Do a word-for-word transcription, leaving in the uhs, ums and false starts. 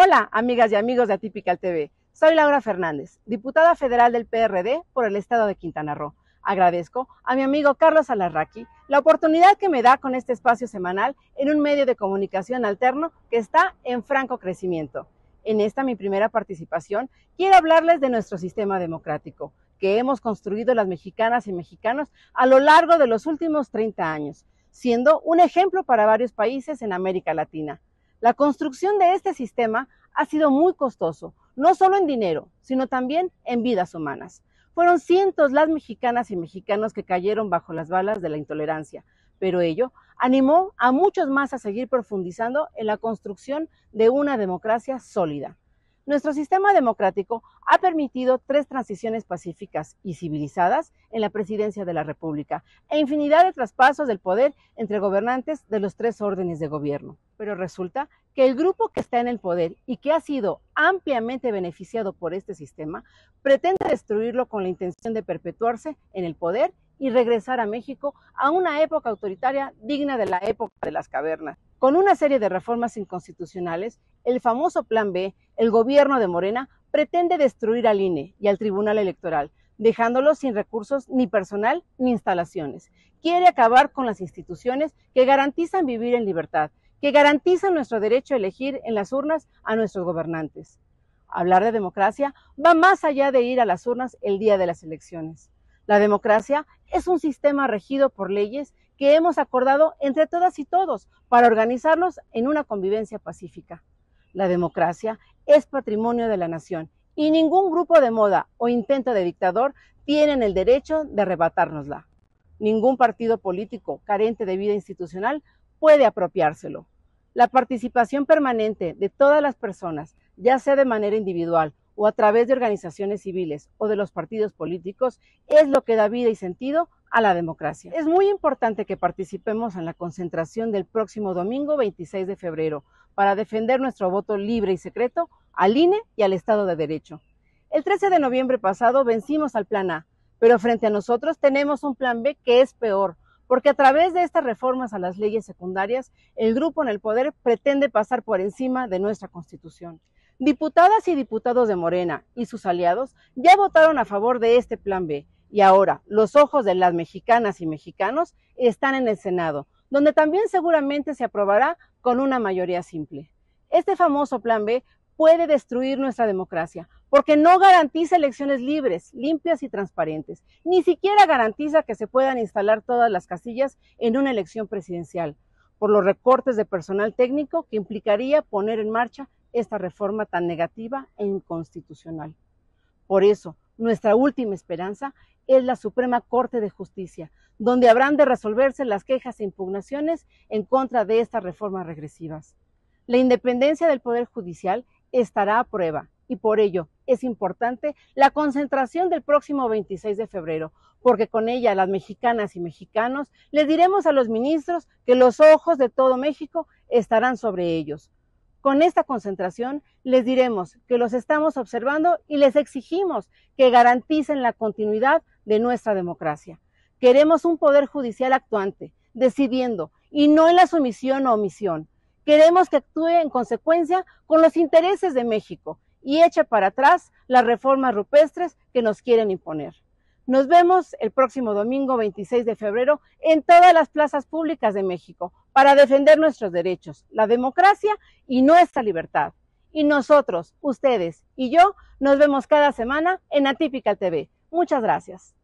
Hola, amigas y amigos de Atypical T V. Soy Laura Fernández, diputada federal del P R D por el estado de Quintana Roo. Agradezco a mi amigo Carlos Alarraqui la oportunidad que me da con este espacio semanal en un medio de comunicación alterno que está en franco crecimiento. En esta mi primera participación, quiero hablarles de nuestro sistema democrático, que hemos construido las mexicanas y mexicanos a lo largo de los últimos treinta años, siendo un ejemplo para varios países en América Latina. La construcción de este sistema ha sido muy costoso, no solo en dinero, sino también en vidas humanas. Fueron cientos las mexicanas y mexicanos que cayeron bajo las balas de la intolerancia, pero ello animó a muchos más a seguir profundizando en la construcción de una democracia sólida. Nuestro sistema democrático ha permitido tres transiciones pacíficas y civilizadas en la presidencia de la República e infinidad de traspasos del poder entre gobernantes de los tres órdenes de gobierno. Pero resulta que el grupo que está en el poder y que ha sido ampliamente beneficiado por este sistema pretende destruirlo con la intención de perpetuarse en el poder y regresar a México a una época autoritaria digna de la época de las cavernas. Con una serie de reformas inconstitucionales, el famoso Plan B, el gobierno de Morena, pretende destruir al I N E y al Tribunal Electoral, dejándolos sin recursos ni personal ni instalaciones. Quiere acabar con las instituciones que garantizan vivir en libertad, que garantizan nuestro derecho a elegir en las urnas a nuestros gobernantes. Hablar de democracia va más allá de ir a las urnas el día de las elecciones. La democracia es un sistema regido por leyes que hemos acordado entre todas y todos para organizarlos en una convivencia pacífica. La democracia es patrimonio de la nación y ningún grupo de moda o intento de dictador tienen el derecho de arrebatárnosla. Ningún partido político carente de vida institucional puede apropiárselo. La participación permanente de todas las personas, ya sea de manera individual o a través de organizaciones civiles o de los partidos políticos, es lo que da vida y sentido a la democracia. Es muy importante que participemos en la concentración del próximo domingo veintiséis de febrero para defender nuestro voto libre y secreto al I N E y al Estado de Derecho. El trece de noviembre pasado vencimos al Plan A, pero frente a nosotros tenemos un Plan B que es peor, porque a través de estas reformas a las leyes secundarias, el grupo en el poder pretende pasar por encima de nuestra Constitución. Diputadas y diputados de Morena y sus aliados ya votaron a favor de este Plan B y ahora los ojos de las mexicanas y mexicanos están en el Senado, donde también seguramente se aprobará con una mayoría simple. Este famoso Plan B puede destruir nuestra democracia porque no garantiza elecciones libres, limpias y transparentes, ni siquiera garantiza que se puedan instalar todas las casillas en una elección presidencial, por los recortes de personal técnico que implicaría poner en marcha esta reforma tan negativa e inconstitucional. Por eso, nuestra última esperanza es la Suprema Corte de Justicia, donde habrán de resolverse las quejas e impugnaciones en contra de estas reformas regresivas. La independencia del Poder Judicial estará a prueba y por ello es importante la concentración del próximo veintiséis de febrero, porque con ella las mexicanas y mexicanos les diremos a los ministros que los ojos de todo México estarán sobre ellos. Con esta concentración les diremos que los estamos observando y les exigimos que garanticen la continuidad de nuestra democracia. Queremos un poder judicial actuante, decidiendo, y no en la sumisión o omisión. Queremos que actúe en consecuencia con los intereses de México y eche para atrás las reformas rupestres que nos quieren imponer. Nos vemos el próximo domingo veintiséis de febrero en todas las plazas públicas de México para defender nuestros derechos, la democracia y nuestra libertad. Y nosotros, ustedes y yo, nos vemos cada semana en Atypical T V. Muchas gracias.